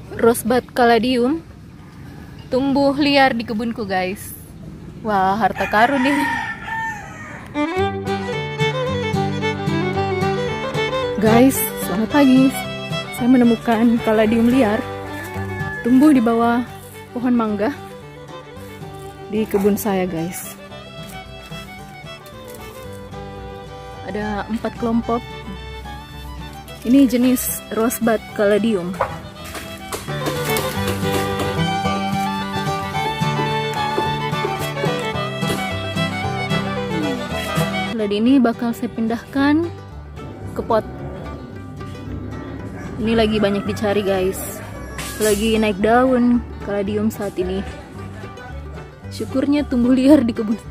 Rosebud caladium tumbuh liar di kebunku, guys. Wah, harta karun nih. Guys, selamat pagi. Saya menemukan caladium liar tumbuh di bawah pohon mangga di kebun saya, guys. Ada 4 kelompok. Ini jenis Rosebud caladium. Ladi ini bakal saya pindahkan ke pot. Ini lagi banyak dicari, guys. Lagi naik daun caladium saat ini. Syukurnya tumbuh liar di kebun